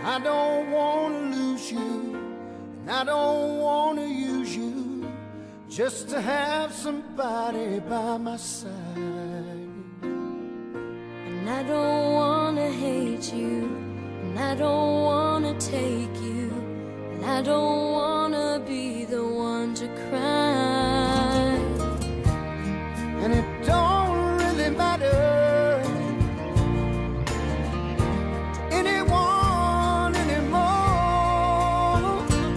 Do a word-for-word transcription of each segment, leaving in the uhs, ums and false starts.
I don't want to lose you, and I don't want to use you just to have somebody by my side. And I don't wanna hate you, and I don't wanna take you, and I don't wanna be the one to cry. And it don't really matter to anyone anymore.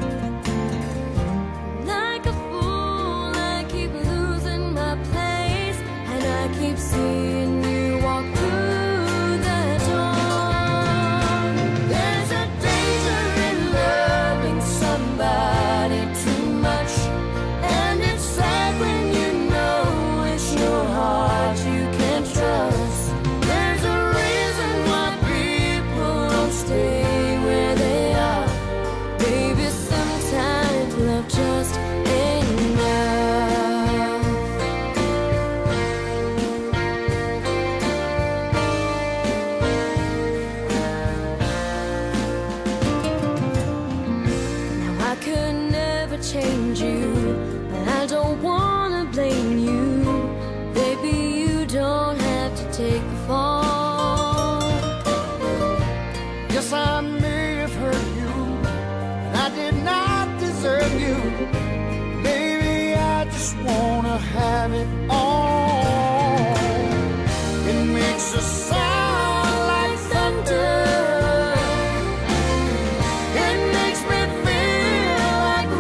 Like a fool, I keep losing my place, and I keep seeing you walk through the door. There's a danger in loving somebody too much, and it's sad when you know it's your heart you can't trust. There's a reason why people don't stay where they are. Baby, sometimes love just ain't enough. Now I could never change you, but I don't wanna blame you. Baby, you don't have to take the fall. Yes, I may have hurt you, and I did not deserve you. Baby, I just wanna have it all. It makes a sound like thunder. It makes me feel like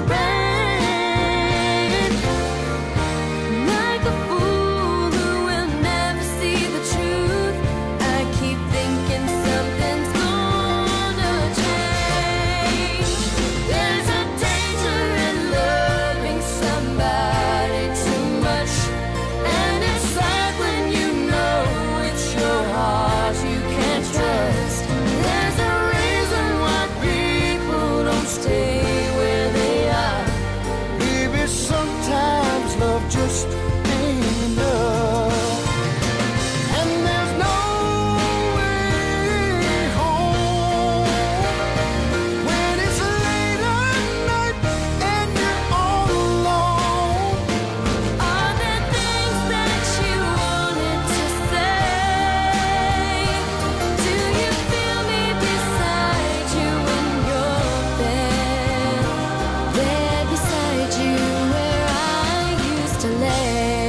rain. Like a fool who will never see the truth, I keep thinking something's gonna change. There's a danger in loving somebody too much, and it's sad when you know it's your heart you can't trust. There's a reason why people don't stay where they are. Baby, sometimes love just ain't enough. And there's no way home when it's late at night and you're all alone. Are there things that you wanted to say? Do you feel me beside you in your bed? There beside you where I used to lay.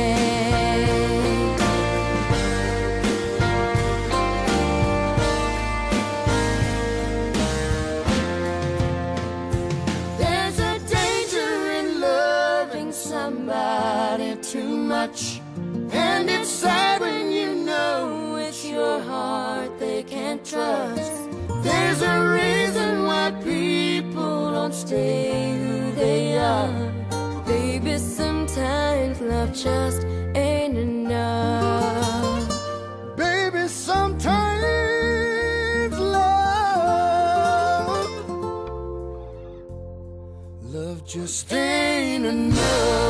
There's a danger in loving somebody too much, and it's sad when you know it's your heart they can't trust. There's a reason why people don't stay who they are. Baby, sometimes love just ain't enough. Baby, sometimes love, love just ain't enough.